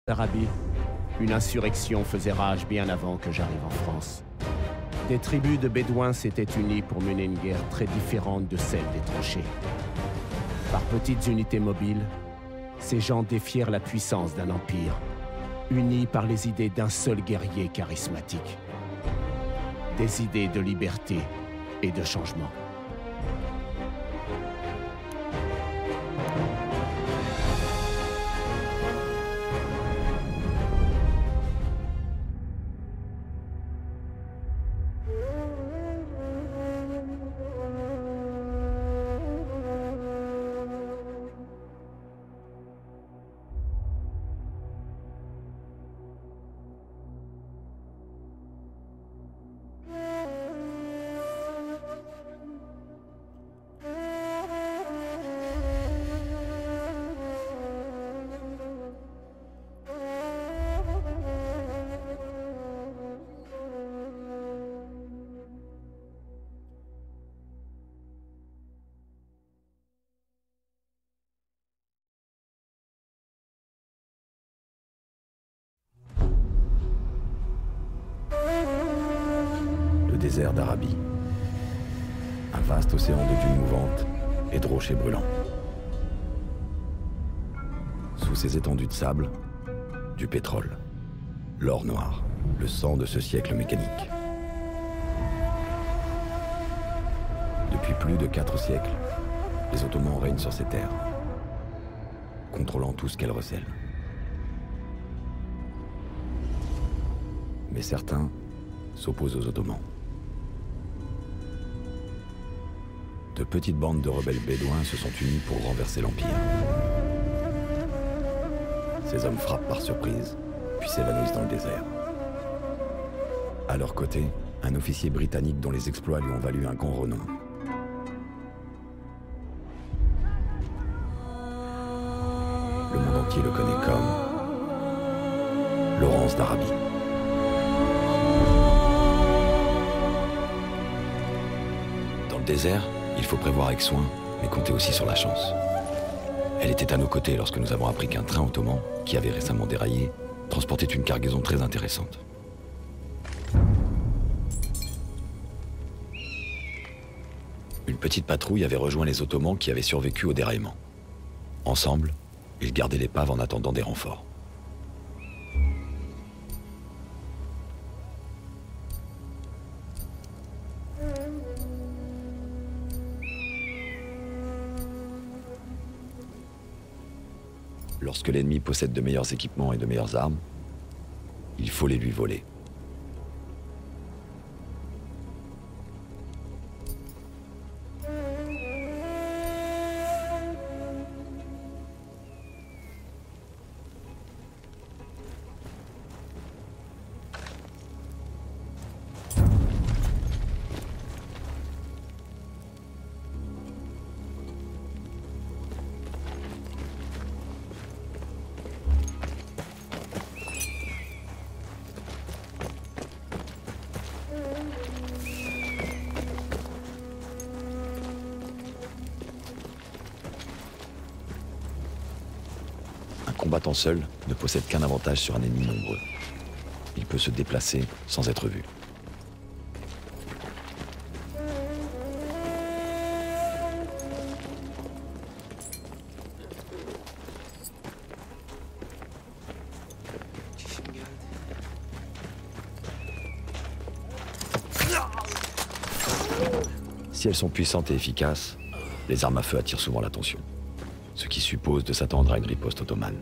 Arabie, une insurrection faisait rage bien avant que j'arrive en France. Des tribus de Bédouins s'étaient unies pour mener une guerre très différente de celle des tranchées. Par petites unités mobiles, ces gens défièrent la puissance d'un empire, unis par les idées d'un seul guerrier charismatique. Des idées de liberté et de changement. Désert d'Arabie. Un vaste océan de dunes mouvantes et de rochers brûlants. Sous ces étendues de sable, du pétrole, l'or noir, le sang de ce siècle mécanique. Depuis plus de 4 siècles, les Ottomans règnent sur ces terres, contrôlant tout ce qu'elles recèlent. Mais certains s'opposent aux Ottomans. De petites bandes de rebelles bédouins se sont unis pour renverser l'Empire. Ces hommes frappent par surprise, puis s'évanouissent dans le désert. À leur côté, un officier britannique dont les exploits lui ont valu un grand renom. Le monde entier le connaît comme Laurence d'Arabie. Dans le désert, il faut prévoir avec soin, mais compter aussi sur la chance. Elle était à nos côtés lorsque nous avons appris qu'un train ottoman, qui avait récemment déraillé, transportait une cargaison très intéressante. Une petite patrouille avait rejoint les Ottomans qui avaient survécu au déraillement. Ensemble, ils gardaient l'épave en attendant des renforts. Lorsque l'ennemi possède de meilleurs équipements et de meilleures armes, il faut les lui voler. Un combattant seul ne possède qu'un avantage sur un ennemi nombreux. Il peut se déplacer sans être vu. Si elles sont puissantes et efficaces, les armes à feu attirent souvent l'attention, ce qui suppose de s'attendre à une riposte ottomane.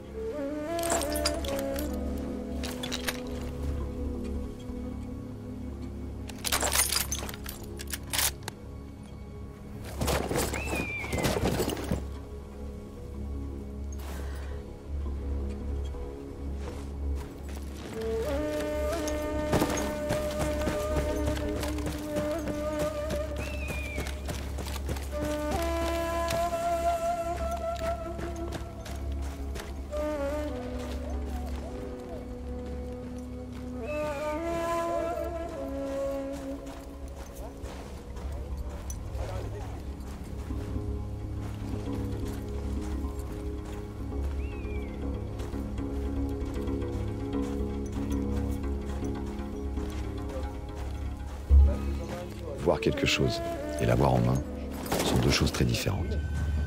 voir quelque chose et l'avoir en main sont deux choses très différentes.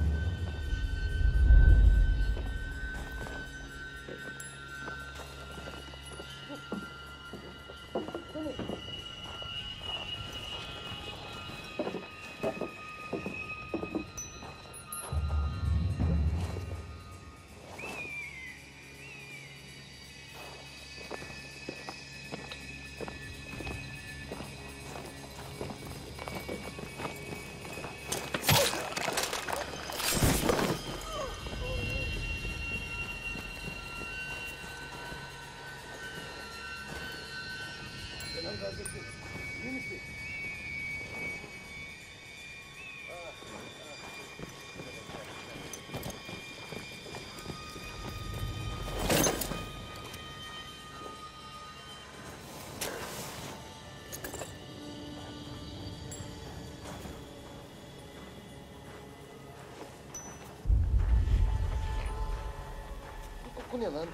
Bu ne lan?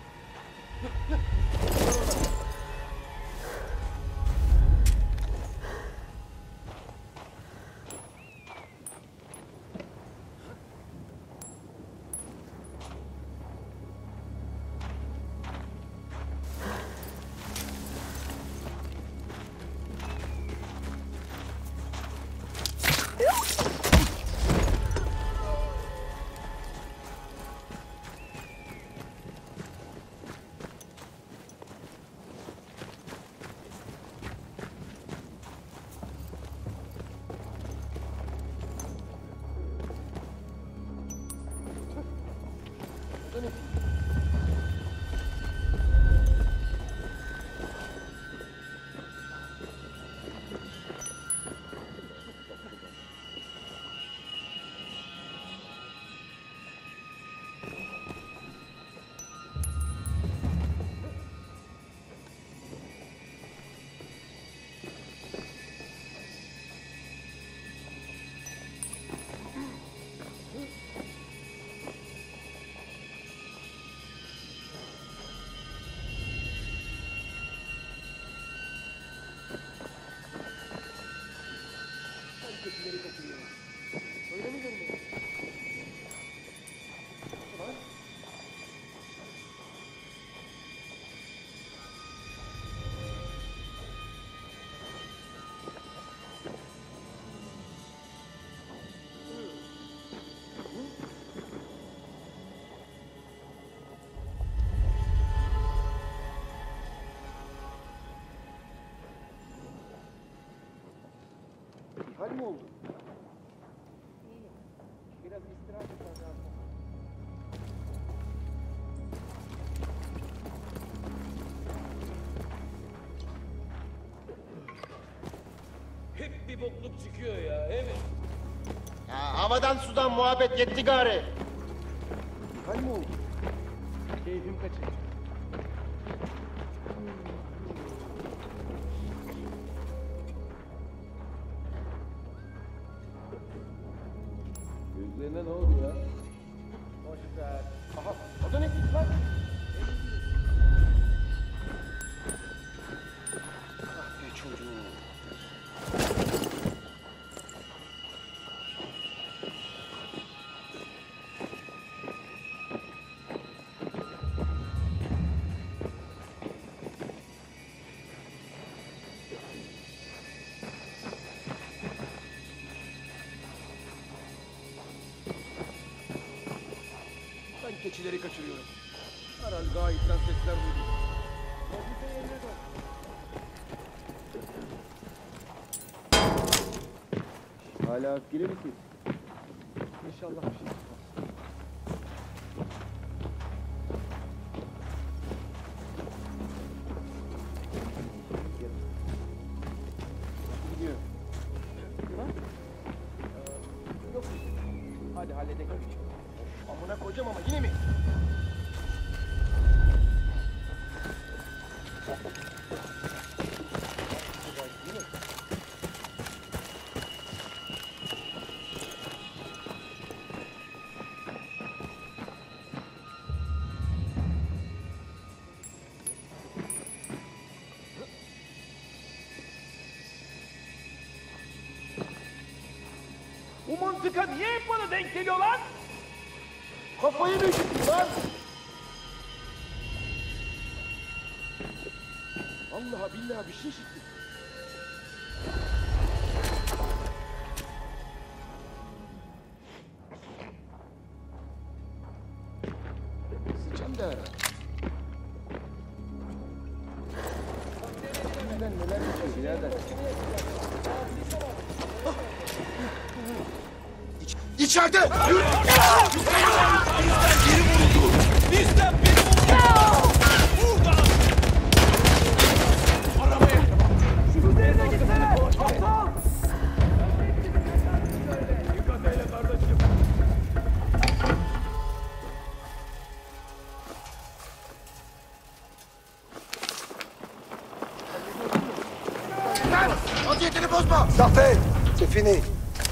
Keçileri kaçırıyorum. Öyle mi görünüyor? Ulan. İhal mi oldu? Biraz istirahat etmem lazım. Hep bir bokluk çıkıyor ya, he mi? Ya havadan sudan muhabbet yetti gari. İhal mi oldu? Keyfim kaçırdı. Gözlerine ne oldu ya? Boş ver. Aha, o da ne git lan? Ah be çocuğum. Ben keçileri kaçırıyorum. Herhalde gayipten sesler duydum. Fabrika yerine dön. Hala öfkeli misin? İnşallah bir şey çıkmaz. Gidiyor. Lan? Yok. Hadi halledelim. Amına koyacağım ama yine mi? Yine. Bu mıntıka niye hep bana denk geliyor lan? Kafayı mı üşüttün lan? Vallahi billahi bir şey işittim. Sıçan da herhalde. Neler yapıyor birader? İçeride! Bizden biri vurdu! Burada! Arabaya! Şu üzerine gitsene! Aptal! Dikkat eyle kardeşim. Vaziyetini bozma! Ça fait, c'est fini.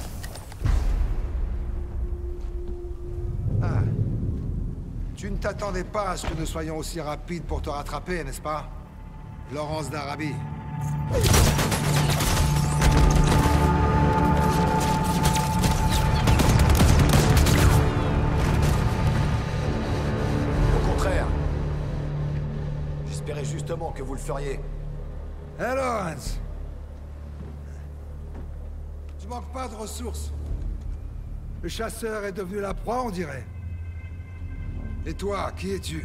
Ah. Tu ne t'attendais pas à ce que nous soyons aussi rapides pour te rattraper, n'est-ce pas? Laurence d'Arabie. Au contraire. J'espérais justement que vous le feriez. Hein, Lawrence? Tu manques pas de ressources. Le chasseur est devenu la proie, on dirait. Et toi, qui es-tu?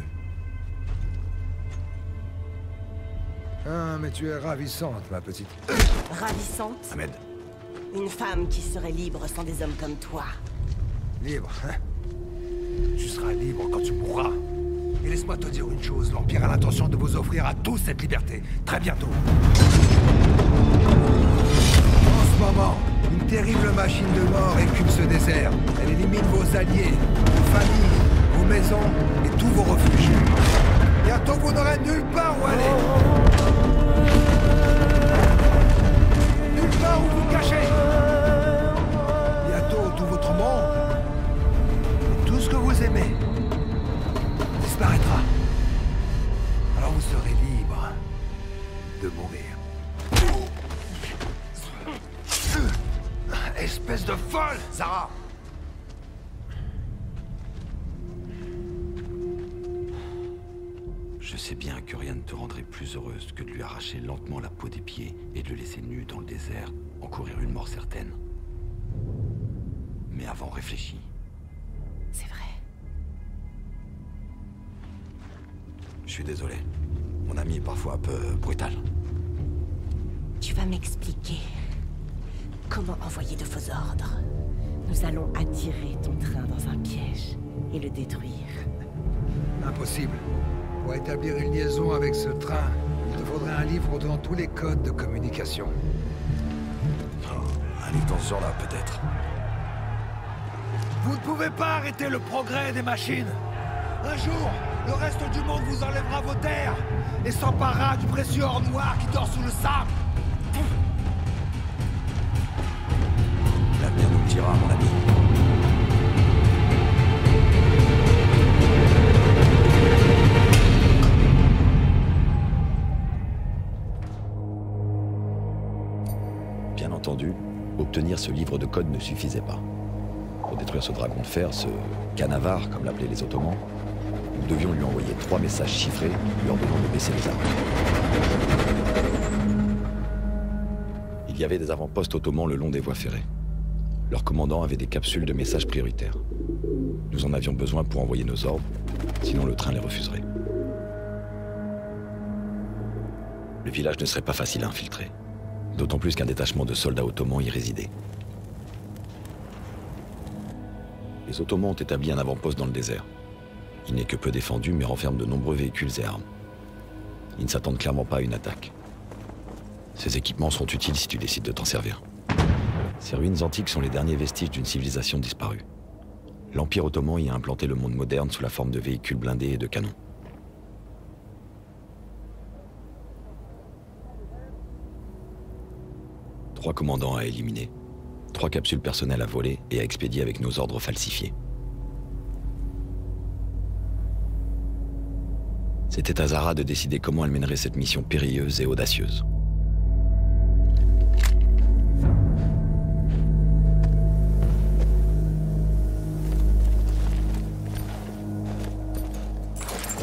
Ah, mais tu es ravissante, ma petite. Ravissante? Ahmed, Une femme qui serait libre sans des hommes comme toi. Libre, hein? Tu seras libre quand tu mourras. Et laisse-moi te dire une chose, l'Empire a l'intention de vous offrir à tous cette liberté, très bientôt. En ce moment, une terrible machine de mort écume ce désert. Elle élimine vos alliés, vos familles, vos maisons et tous vos refuges. Bientôt vous n'aurez nulle part où aller. Nulle part où vous cacher. Bientôt tout votre monde, et tout ce que vous aimez, disparaîtra. Alors vous serez libre de mourir. Espèce de folle, Zara! je sais bien que rien ne te rendrait plus heureuse que de lui arracher lentement la peau des pieds et de le laisser nu dans le désert, encourir une mort certaine. Mais avant, réfléchis. C'est vrai. Je suis désolé. Mon ami est parfois un peu brutal. Tu vas m'expliquer comment envoyer de faux ordres. Nous allons attirer ton train dans un piège et le détruire. Impossible. Pour établir une liaison avec ce train, il te faudrait un livre donnant tous les codes de communication. Un livre dans ce genre-là, peut-être. Vous ne pouvez pas arrêter le progrès des machines. Un jour, le reste du monde vous enlèvera vos terres et s'emparera du précieux or noir qui dort sous le sable. L'avenir nous le dira, mon ami. Bien entendu, obtenir ce livre de code ne suffisait pas. Pour détruire ce dragon de fer, ce canavar, comme l'appelaient les Ottomans, nous devions lui envoyer 3 messages chiffrés lui ordonnant de baisser les armes. Il y avait des avant-postes ottomans le long des voies ferrées. Leurs commandants avaient des capsules de messages prioritaires. Nous en avions besoin pour envoyer nos ordres, sinon le train les refuserait. Le village ne serait pas facile à infiltrer, d'autant plus qu'un détachement de soldats ottomans y résidait. Les Ottomans ont établi un avant-poste dans le désert. Il n'est que peu défendu, mais renferme de nombreux véhicules et armes. Ils ne s'attendent clairement pas à une attaque. Ces équipements seront utiles si tu décides de t'en servir. Ces ruines antiques sont les derniers vestiges d'une civilisation disparue. L'Empire ottoman y a implanté le monde moderne sous la forme de véhicules blindés et de canons. Trois commandants à éliminer, 3 capsules personnelles à voler et à expédier avec nos ordres falsifiés. C'était à Zara de décider comment elle mènerait cette mission périlleuse et audacieuse.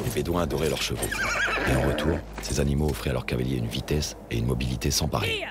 Les Bédouins adoraient leurs chevaux. Et en retour, ces animaux offraient à leurs cavaliers une vitesse et une mobilité sans pareil.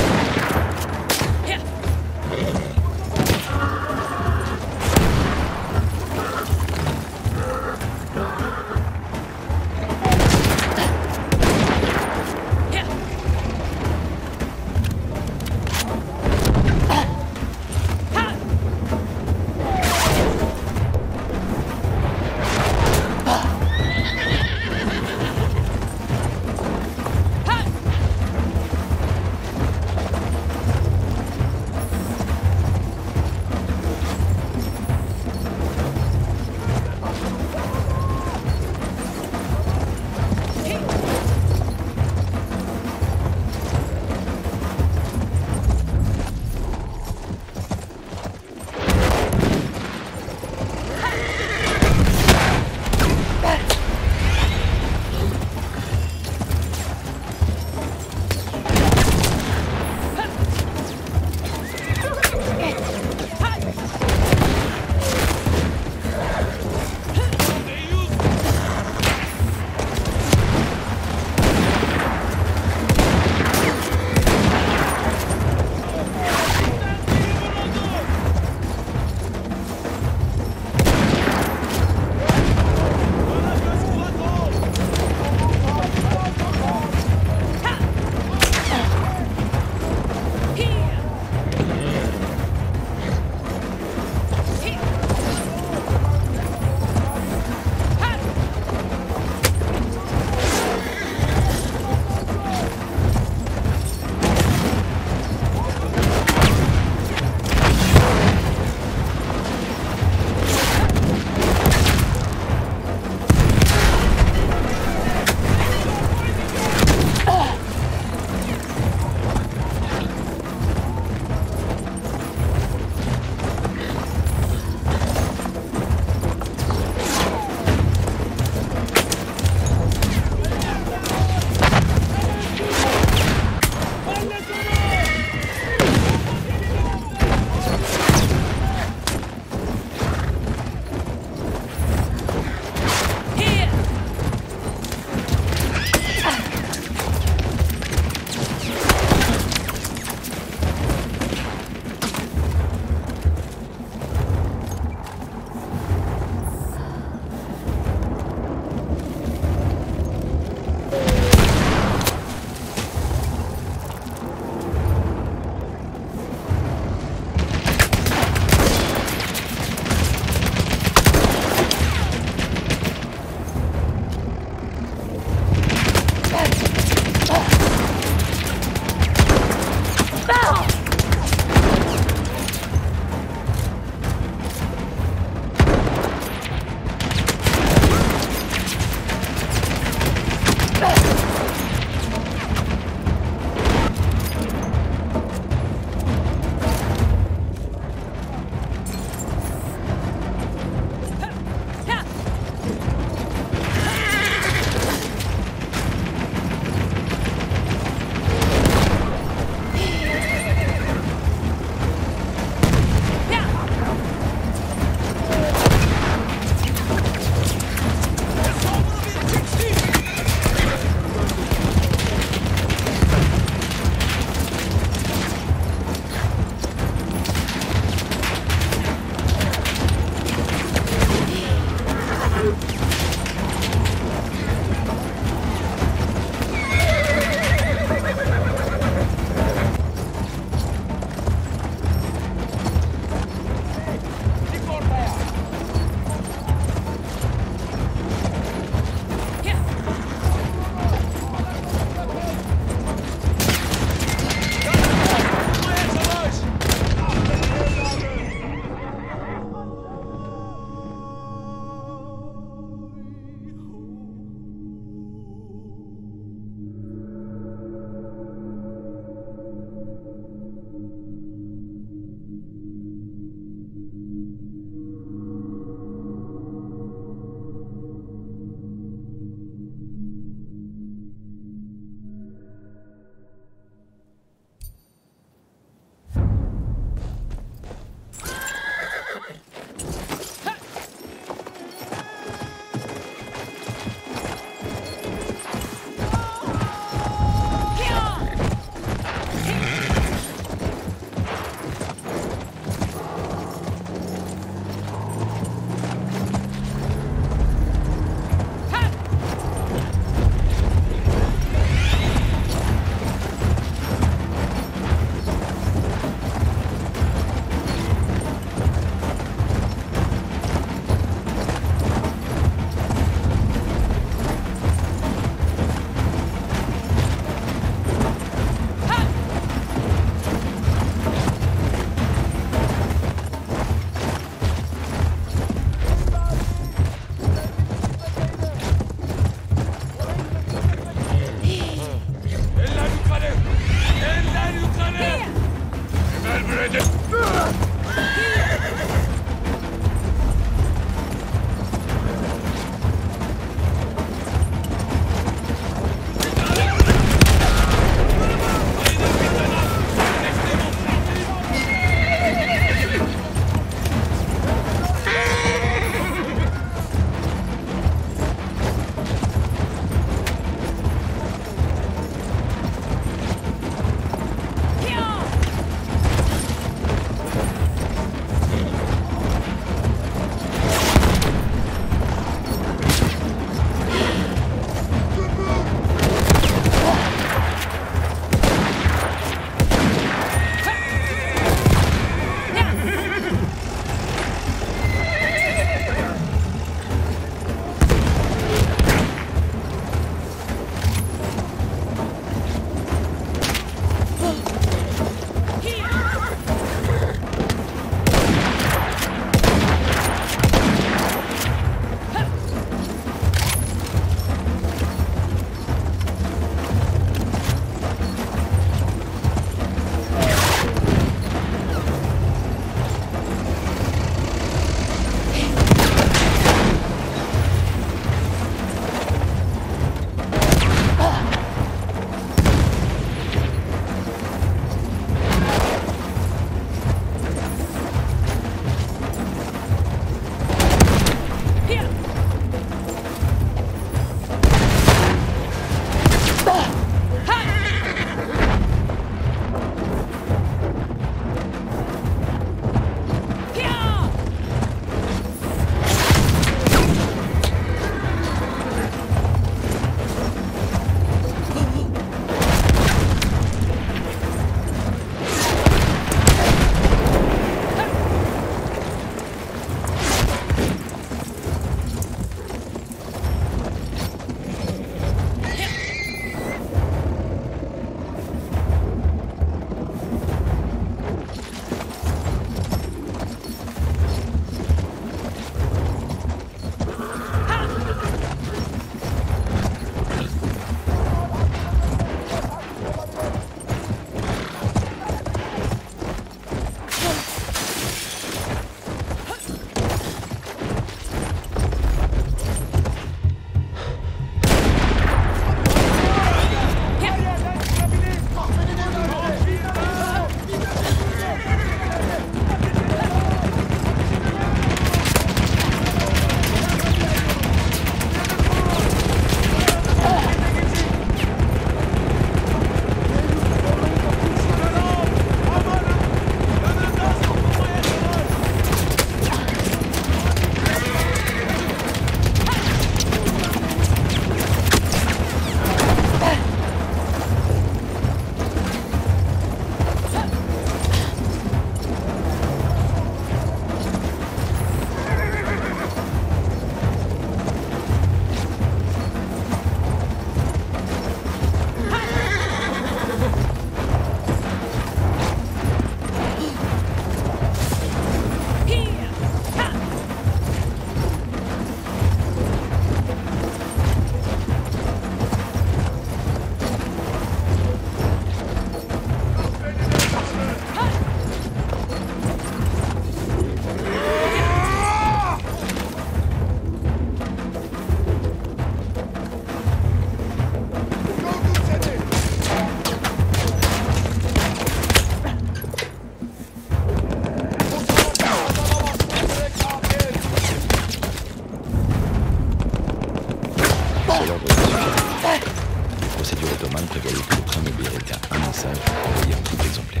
Seul ordre suffisait. Les procédures ottomanes prévoyaient que le train n'oublierait qu'un message envoyé en tout exemplaire.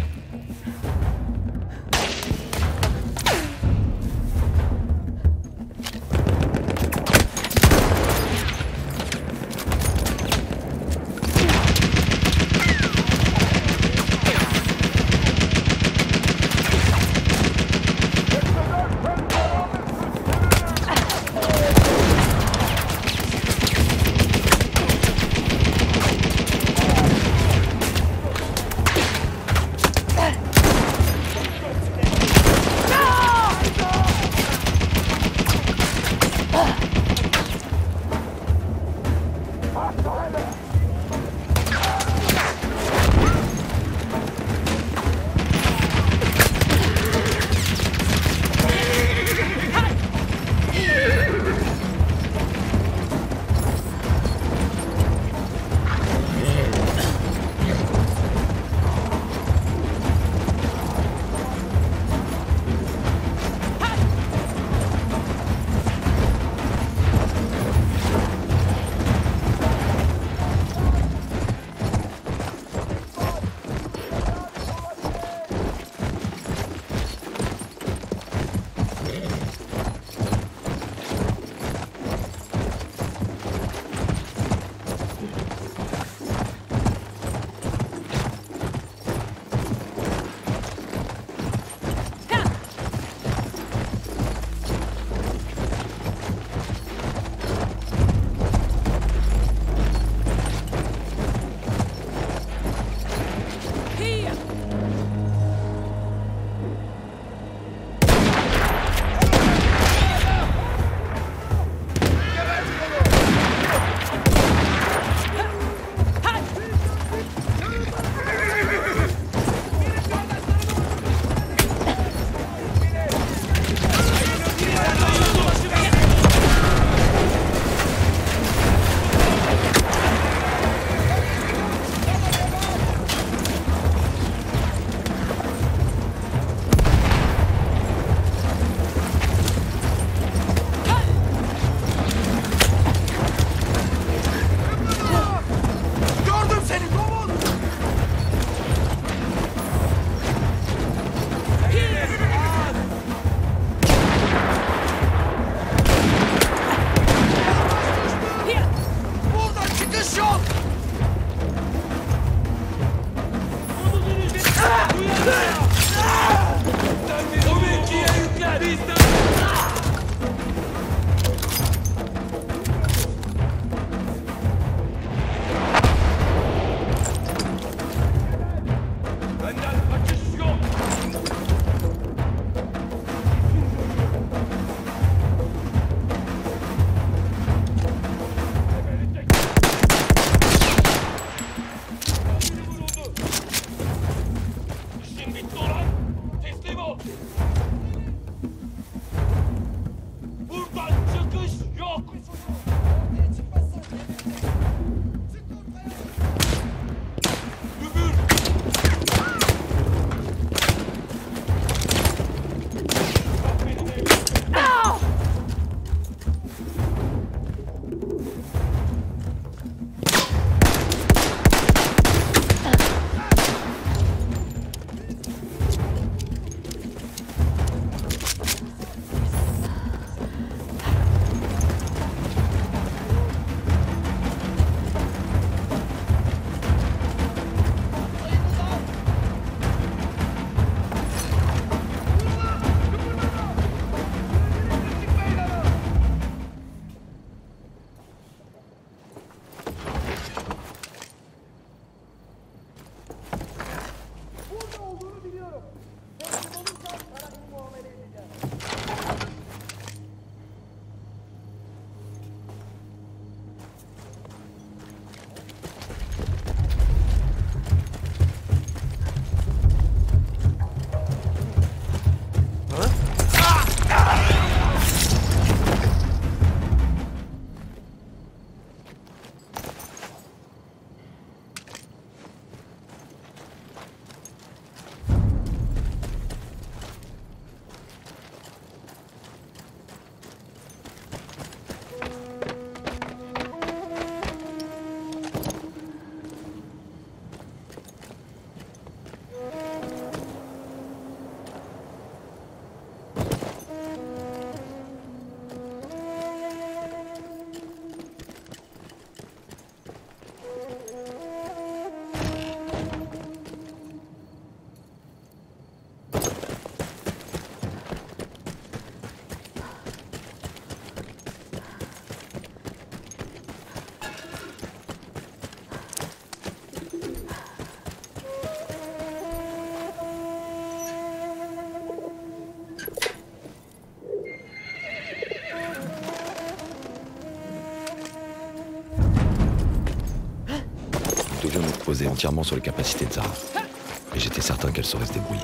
reposait entièrement sur les capacités de Zara. Mais j'étais certain qu'elle saurait se débrouiller.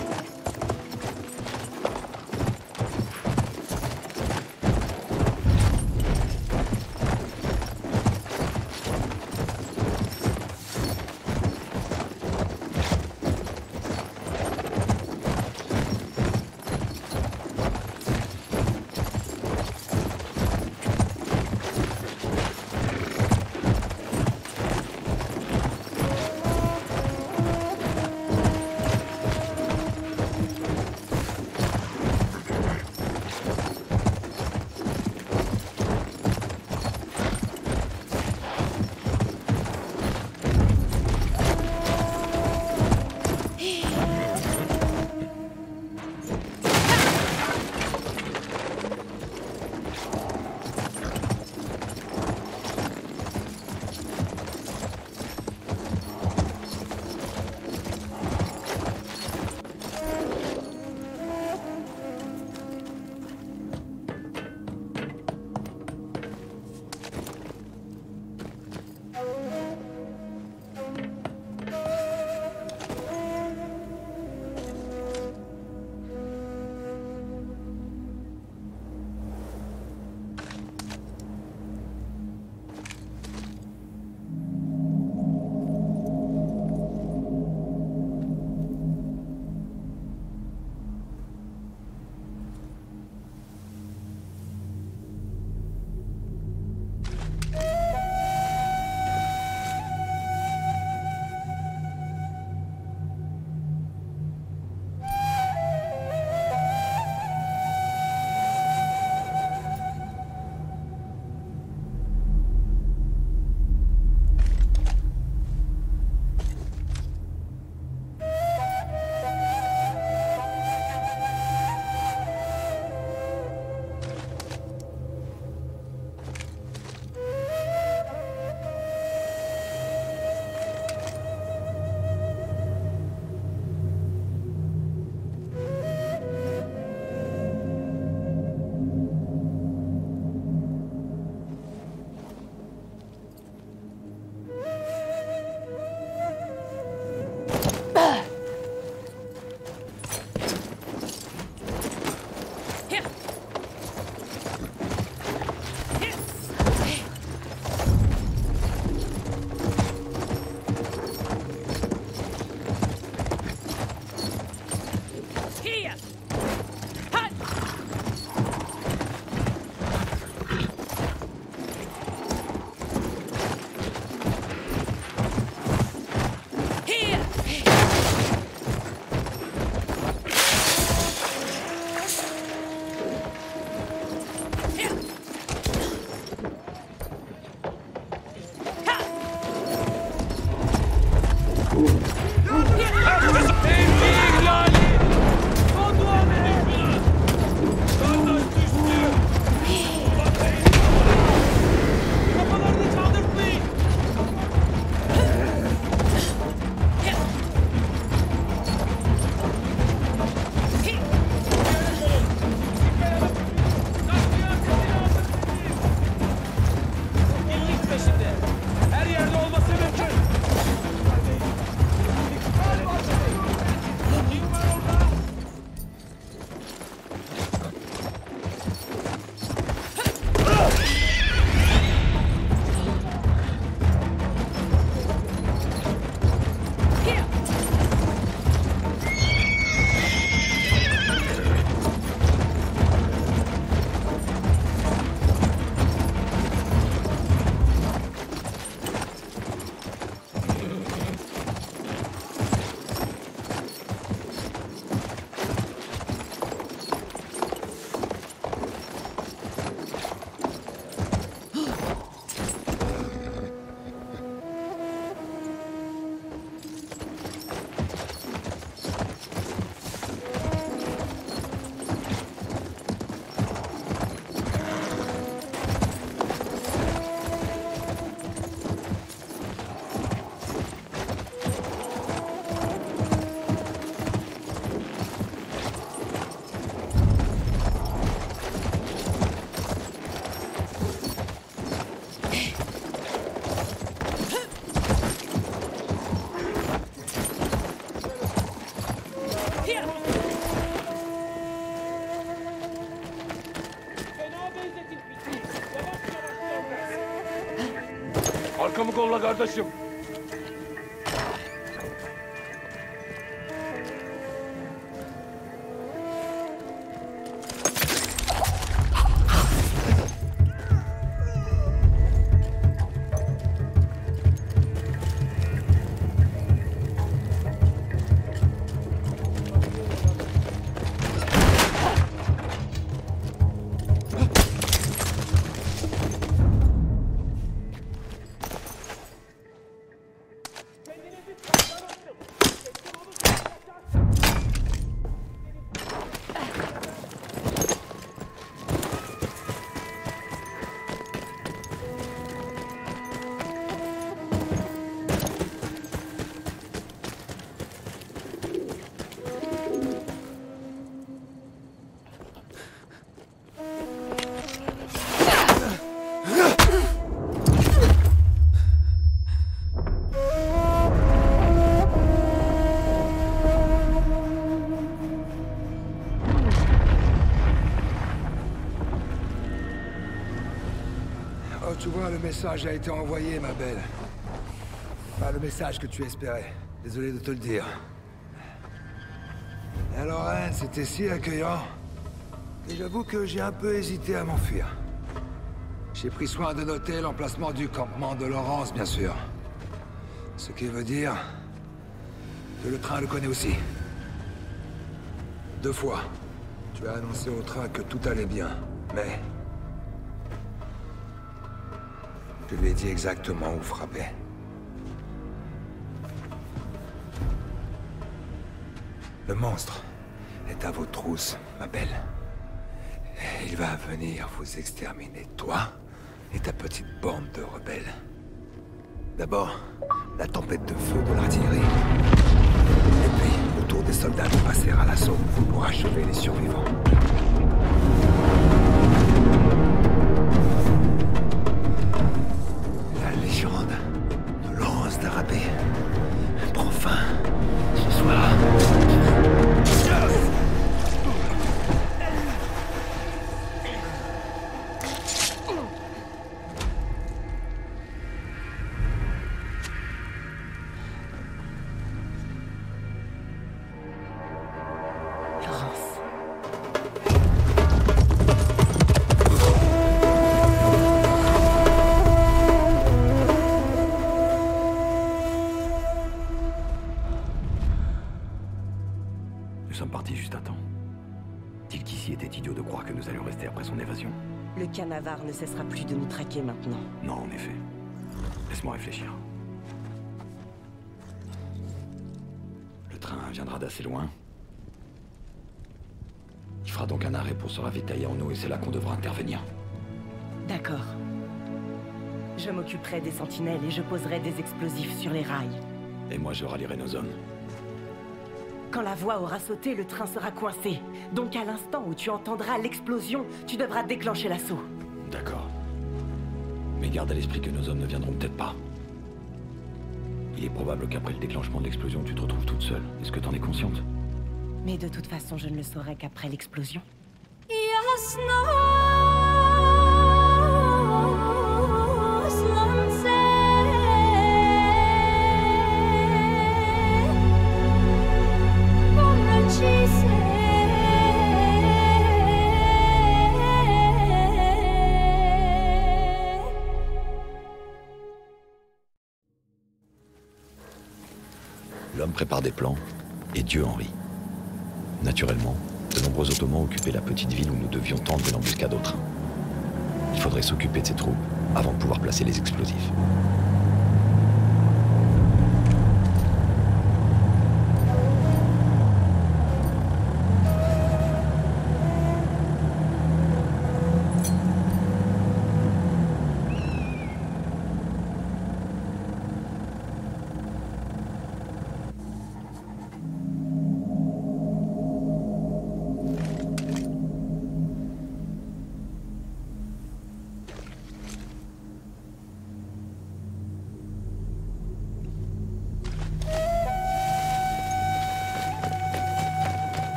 Arkamı kolla kardeşim. Tu vois, le message a été envoyé, ma belle. Pas le message que tu espérais. Désolé de te le dire. Et Lorraine, c'était si accueillant. Et j'avoue que j'ai un peu hésité à m'enfuir. J'ai pris soin de noter l'emplacement du campement de Laurence, bien sûr. Ce qui veut dire que le train le connaît aussi. 2 fois, tu as annoncé au train que tout allait bien, mais... je lui ai dit exactement où frapper. Le monstre est à vos trousses, ma belle. Il va venir vous exterminer, toi et ta petite bande de rebelles. D'abord, la tempête de feu de l'artillerie. Et puis, le tour des soldats de passer à l'assaut pour achever les survivants. La légende de Laurence d'Arabie prend fin ce soir. Nous sommes partis juste à temps. Dit qu'ici était idiot de croire que nous allions rester après son évasion. Le Canavar ne cessera plus de nous traquer maintenant. Non, en effet. Laisse-moi réfléchir. Le train viendra d'assez loin. Il fera donc un arrêt pour se ravitailler en eau et c'est là qu'on devra intervenir. D'accord. Je m'occuperai des sentinelles et je poserai des explosifs sur les rails. Et moi, je rallierai nos hommes. Quand la voie aura sauté, le train sera coincé. Donc à l'instant où tu entendras l'explosion, tu devras déclencher l'assaut. D'accord. Mais garde à l'esprit que nos hommes ne viendront peut-être pas. Il est probable qu'après le déclenchement de l'explosion, tu te retrouves toute seule. Est-ce que t'en es consciente? Mais de toute façon, je ne le saurai qu'après l'explosion. L'homme prépare des plans, et Dieu en rit. Naturellement, de nombreux Ottomans occupaient la petite ville où nous devions tendre une embuscade au train. Il faudrait s'occuper de ces troupes avant de pouvoir placer les explosifs.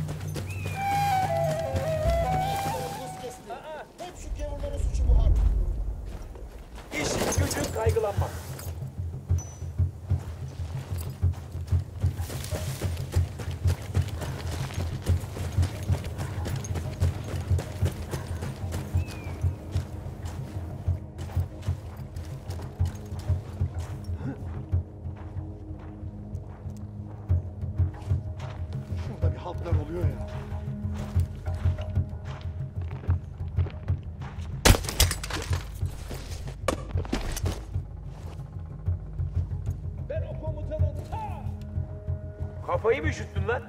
Hep şu gavurların suçu bu harp. İşin gücün kaygılanmak. Şurada bir haltlar oluyor ya. Ben o komutanın ta... Kafayı mı üşüttün lan?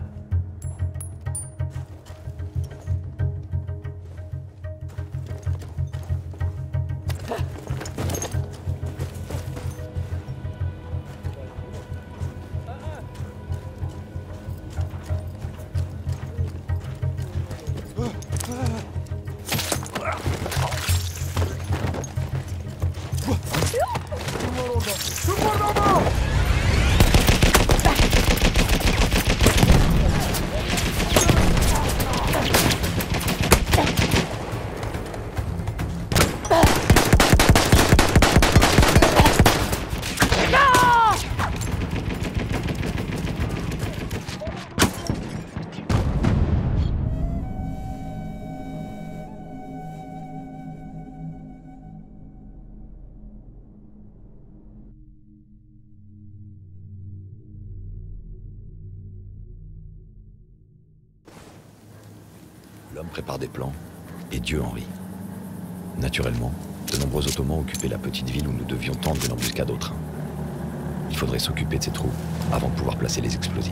L'homme prépare des plans, et Dieu en rit. Naturellement, de nombreux Ottomans occupaient la petite ville où nous devions tendre une embuscade au train. Il faudrait s'occuper de ces troupes avant de pouvoir placer les explosifs.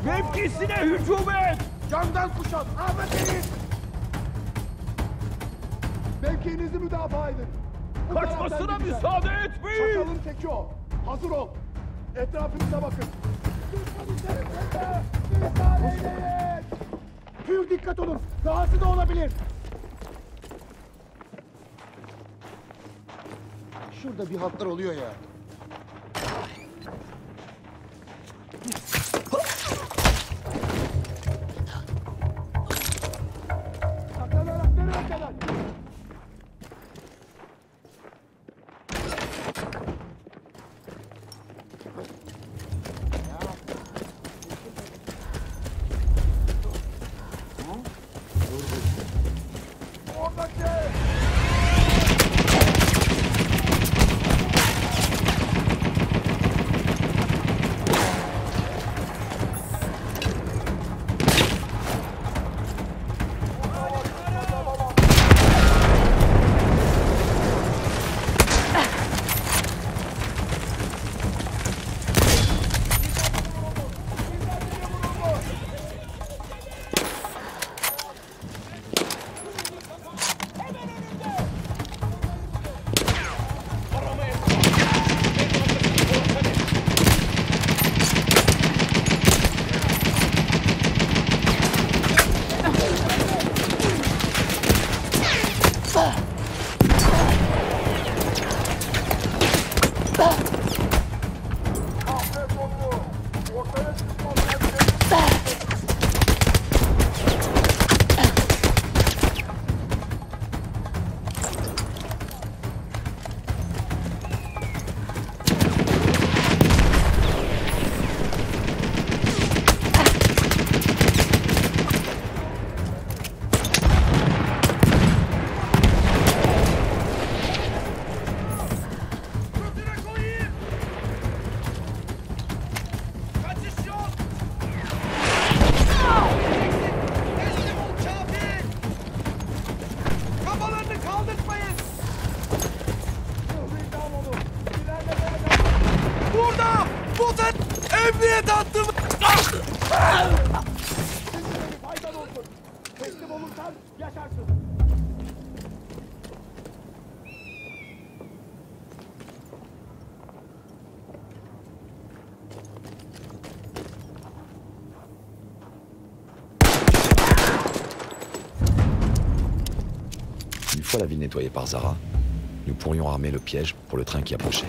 Mevkisine hücum et! Camdan kuşat! Ahmet Bey'in! Mevkiinizi müdafaa edin. Bu Kaçmasına taraftan gideceğiz. müsaade etmeyin! Çakalın teki o. Hazır ol. Etrafınıza bakın. Düşman içerisinde! İhbar eyleyin! Pür dikkat olun. Dahası da olabilir. Şurada bir hatlar oluyor ya. Saklanarak nereye kadar? Oradaki! Faydan olsun. Teslim olursan yaşarsın. Une fois la ville nettoyée par Zara, nous pourrions armer le piège pour le train qui approchait.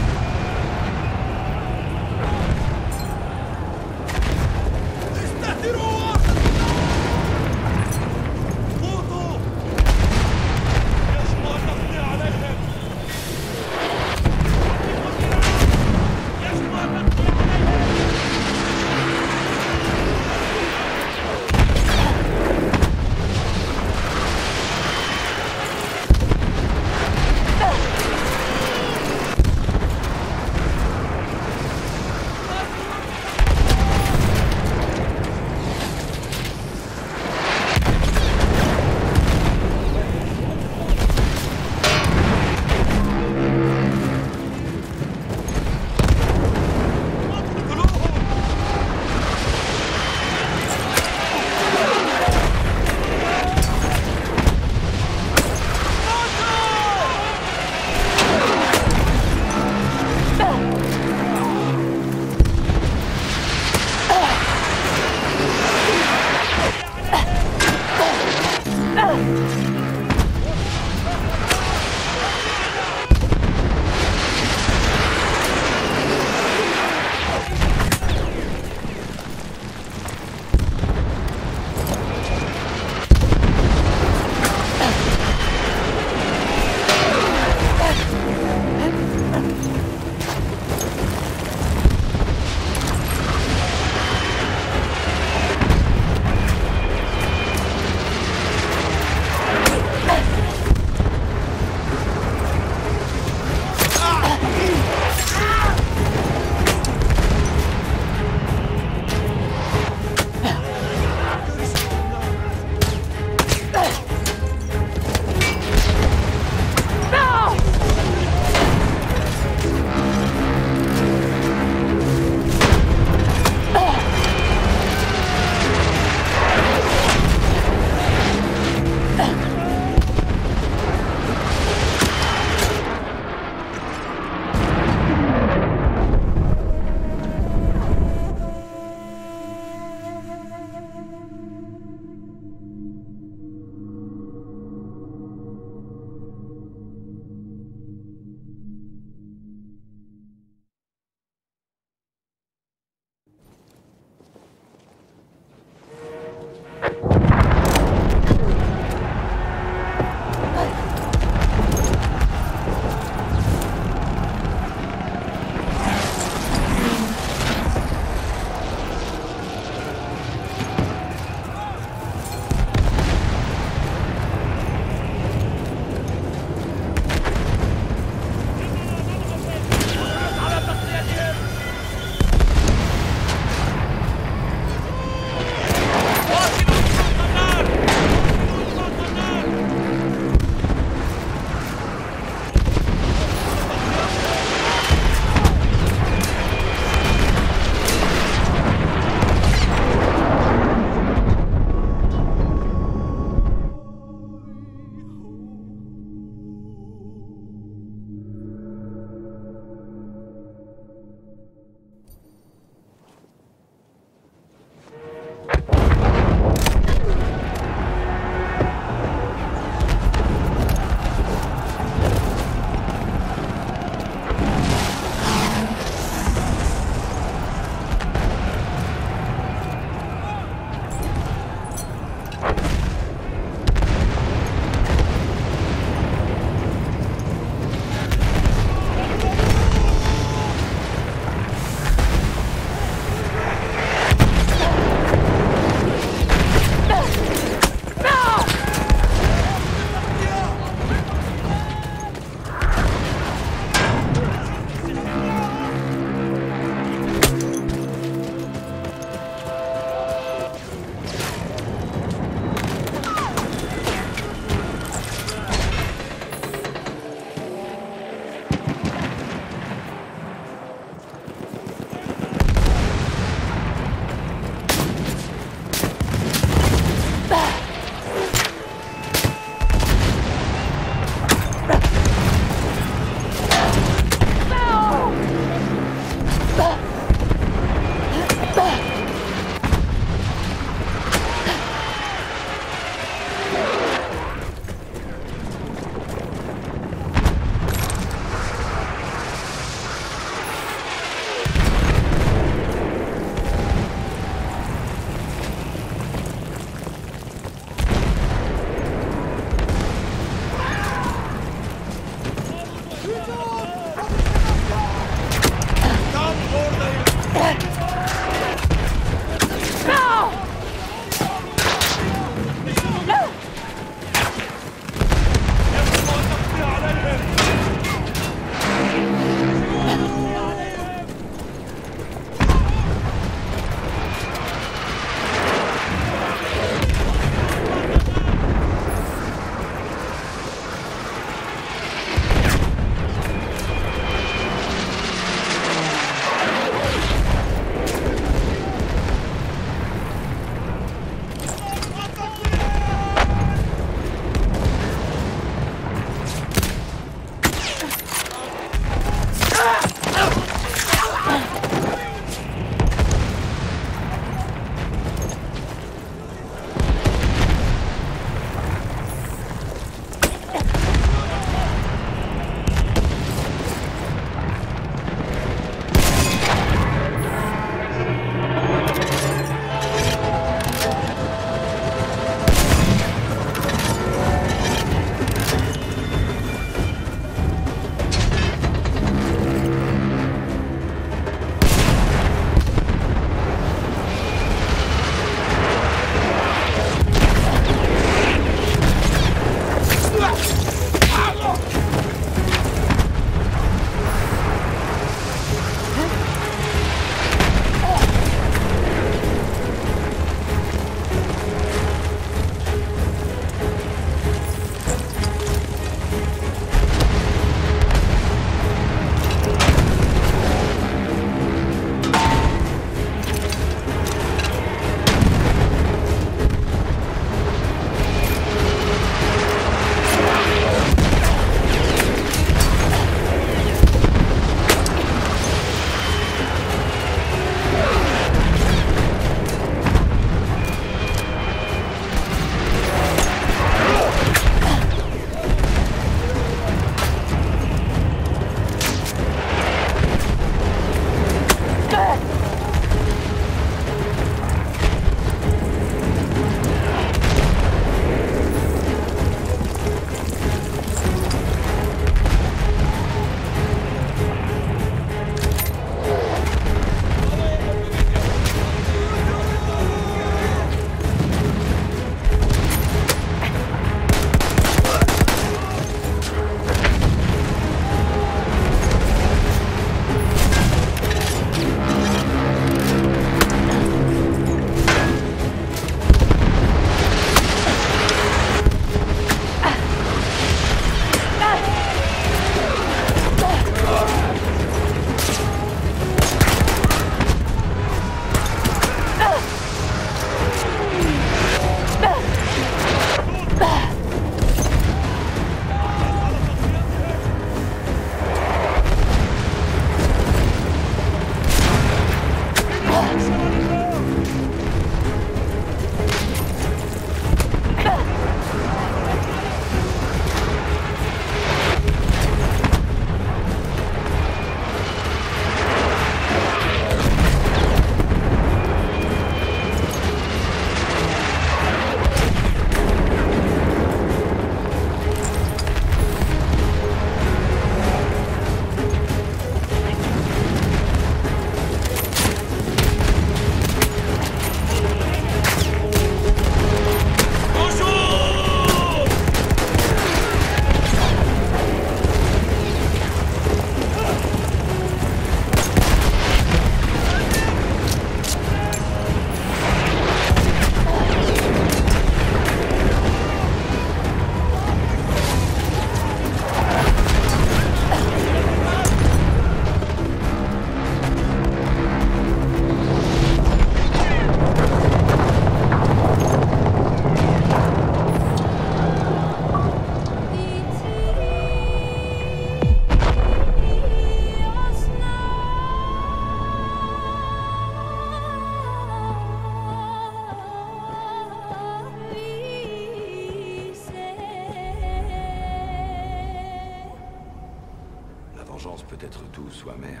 vengeance peut être douce ou amère.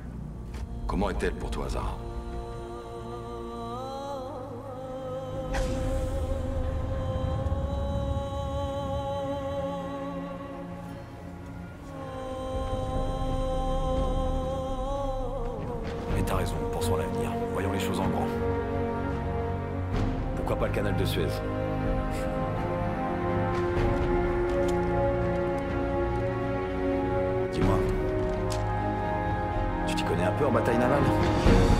Comment est-elle pour toi, Zara? Mais t'as raison, pensons à l'avenir. Voyons les choses en grand. Pourquoi pas le canal de Suez? Dis-moi, tu t'y connais un peu en bataille navale?